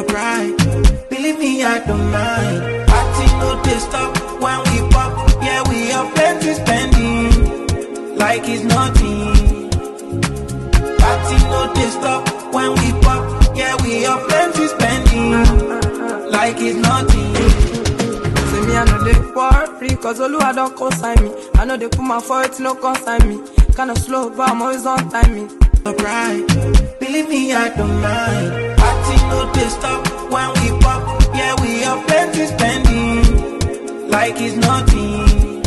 right. Believe me, I don't mind. Party no they stop when we pop. Yeah, we have plenty spending, like it's nothing. Party no they stop when we pop. Yeah, we have plenty spending, like it's nothing. Say me I know they worry, cause Oluwa don't consign me. I know they put my foot, no consign me. Kinda slow, but I'm always on timing. Right. Believe me, I don't mind. Party no they stop when we pop. Yeah, we have plenty spending, like it's nothing.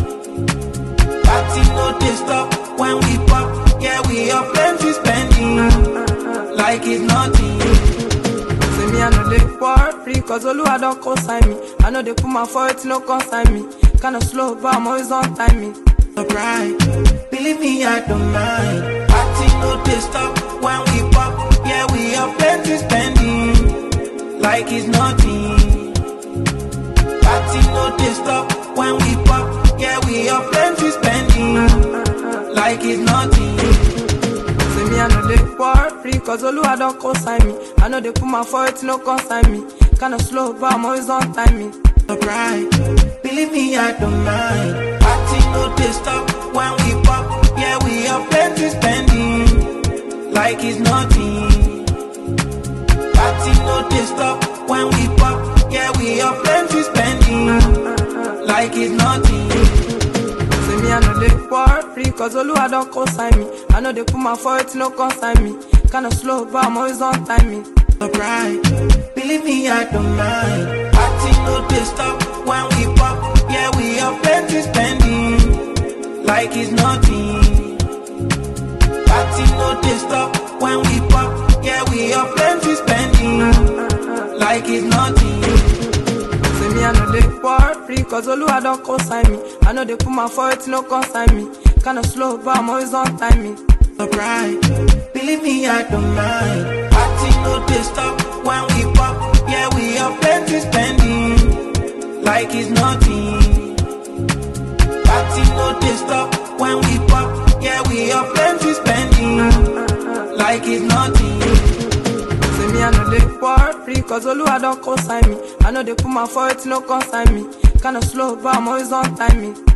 Party no they stop when we pop. Yeah, we have plenty spending, like it's nothing. Say me I know they worry, cause Oluwa don't consign me. I know they put my foot, no consign me. Kinda slow, but I'm always on timing. Right. Believe me, I don't mind. Party no they stop when we pop. Yeah, we have plenty spending, like it's nothing. Party no they stop when we pop. Yeah, we have plenty spending, like it's nothing. Say me I know they worry, cause Oluwa don't consign me. I know they put my foot, no consign me. Kinda slow, but I'm always on timing. Right. Believe me, I don't mind. Party no they stop when we pop. Yeah, we have plenty spending, like it's nothing. Party no they stop when we pop. Yeah, we have plenty spending, like it's nothing. Say me I know they worry, cause Oluwa don't consign me. I know they put my foot, no consign me. Kinda slow, but I'm always on timing. Right. Believe me, I don't mind. Party no they stop when we pop. Yeah, we have plenty spending, like it's nothing. Party no they stop when we pop. Yeah, we have plenty spending, like it's nothing. Say me I know they worry, cause Oluwa don't consign me. I know they put my foot, no consign me. Kinda slow, but I'm always on timing. Right. Believe me, I don't mind. Party no they stop when we pop. Yeah, we have plenty spending, like it's nothing. Party no they stop when we pop. Yeah, we have plenty spending, like it's nothing. Say me I know they worry, cause Oluwa don't consign me. I know they put my foot, no consign me. Kinda slow, but I'm always on timing.